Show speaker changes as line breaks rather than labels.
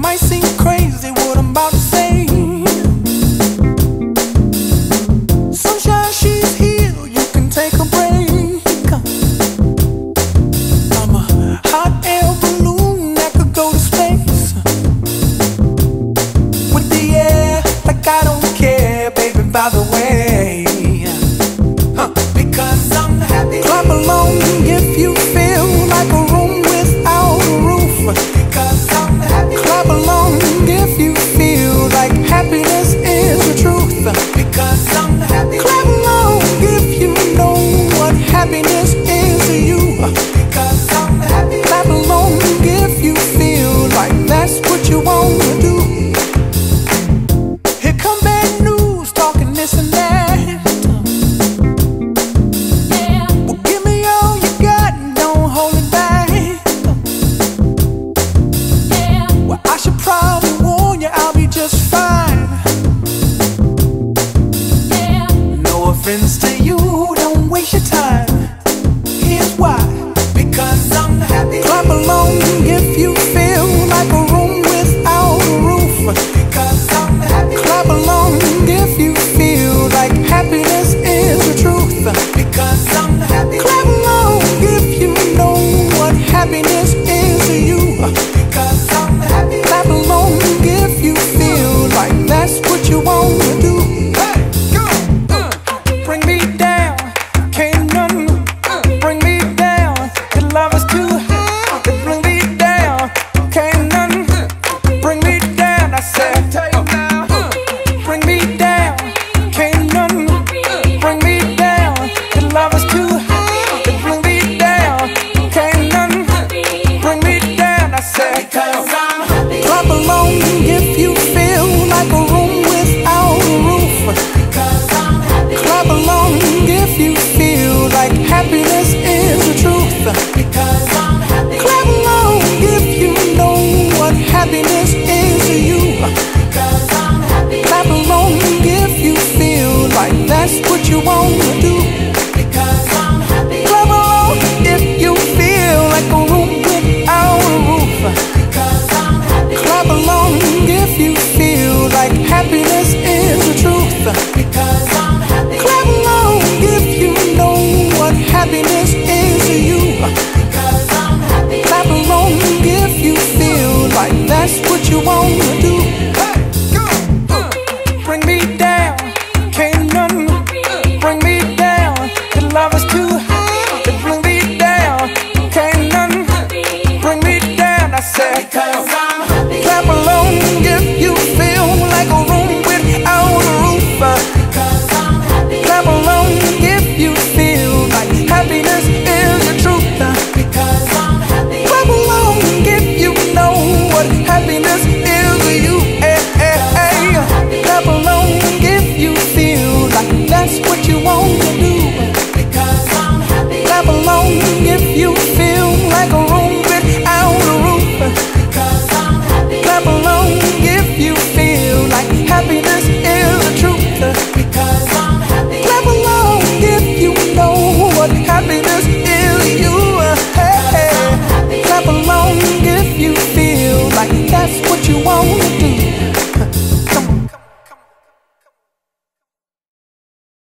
might seem crazy what I'm about to say. Sunshine, she's here, you can take a break. I'm a hot air balloon that could go to space with the air, like I don't care, baby, by the way. Because I'm happy. Clap along if you feel like a room without a roof. Because I'm happy. Clap along if you feel like happiness is the truth. Because I'm happy. Clap along if you know what happiness is to you. Because I'm happy. Clap along if you feel like that's what you want to do. Here come bad news talking this and that. Friends to you, don't waste your time. Here's why. Because I'm happy. Clap along if you feel like a room without a roof. Because I'm happy. Clap along if you feel like happiness is the truth. Because I'm happy. Clap along if you know what happiness is to you. Because I'm happy. Clap along if you feel like that's what you want to do. Bring me down, can't none bring me down. Your love is too high to bring me down. Can't none bring me down. I said, bring me down, can't none bring me down. Your love is too high to bring me down. Can't none bring me down. I said, clap along if you feel like a room without a roof. Clap along if you feel like happiness is the truth. Because I'm happy. Clap along if you know what happiness is to you. Because I'm happy. Clap along if you feel like that's what you want to do. Because I'm happy. Clap along if you feel like a room without a roof. Because I'm happy. Clap along if you feel like happiness is the truth. Because I'm happy. Clap along if you know what happiness is to you. Because I'm happy. Clap along if you feel like that's what you want to do. Bring me down, can't none bring me down. Your love is too high to bring me down. Can't none bring me down. I said, because